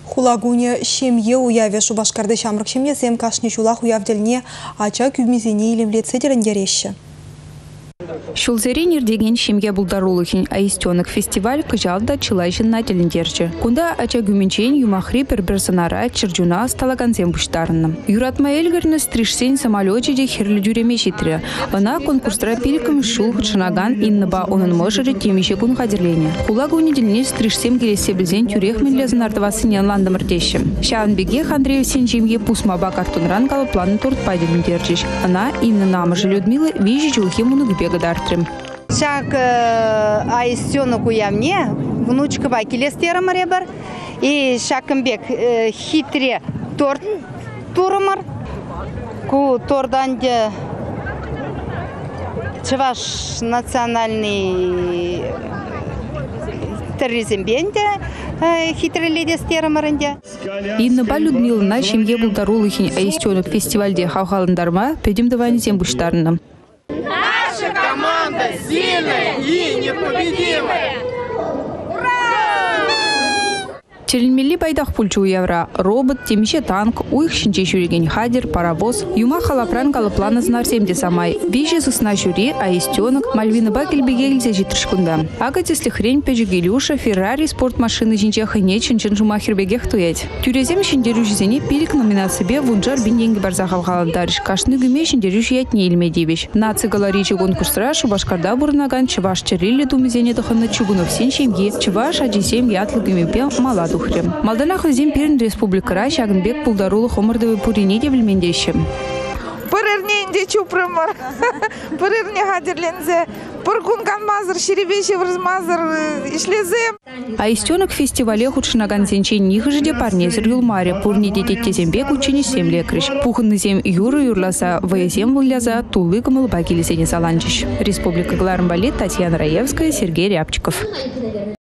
Хулагуне шемье уяве Шубашкарды шамрак шемье сем кашни шулах уявдельне ача күмизене илемле цедерендерещи. Шулзеренер деген шемге булдарулыхин аистенок фестиваль кыжалда чылайшын нателендерчі. Кунда ача гүменчен юмахри бір-бірсанара чырджуна сталаганзем буштарынным. Юратма элгерні стришсен самолетчеде херлі жүреме шетірі. Она конкурстра пилкім шул хычынаган инныба onun мышыры темеше күн қадерлене. Хулагу неделіне стришсем келесе білзен тюрехменле занардывасын янландымырдеші. Шаанбеге Андреев сен жемге пусмаба картонран калы планы тортпайдылындерчіш. Она инны намыжы Людмилы вижі жылхе мұны гүбегадартрым. Шак аистенок уявне, внучка бакелестерам ребар, и шакымбек хитре торт турмар, ку торданде Чуваш национальный терроризм бенде хитрый лидестерам ренде. Инныба Людмилана шемге булдарулыхин аистенок фестивальде хавхалындарма педимдывани зембуштарынным. Наша команда сильная и непобедимая! Челенмелли байдах пульчу евра, робот, темище танк, уих шинче жюреген хадер, паровоз, юма халапран галаплана знарсемде самай. Вижи сусна жюри, аистенок, Мальвина бакельбегельзе житршкунда. Агатесли хрень пежигелюша, Феррари, спортмашины жинчеха нечен ченжумахербегех туять. Тюрезем шиндерю жизни пилик номинациябе вунжар биненги барзахав галандариш, кашны гюме шиндерю жиятне илмедивиш. Наци галаричи конкурсра Шубашкарда бурнаган чываш черилли думизене дохана чугунов сен шемги, чываш аджисем ятлы гюмепе маладу. Малданах өзен перін республикара шагынбек пулдарулы хомырдывы пурине девілмендешім. Пырырненде чупрымыр, пырырне хадерлензе, пыргунган мазыр, шеребеші врызмазыр ишлезем. Аистенок фестивале худшынаган зенчен нихыжде парнезір юлмаре, пурни дететтезембек учени сем лекрыш. Пухынны зем юры юрласа, ваезем выляза, тулы кымылба келесене саланчыш. Республика Глармбали, Татьяна Раевская, Сергей Рябчиков.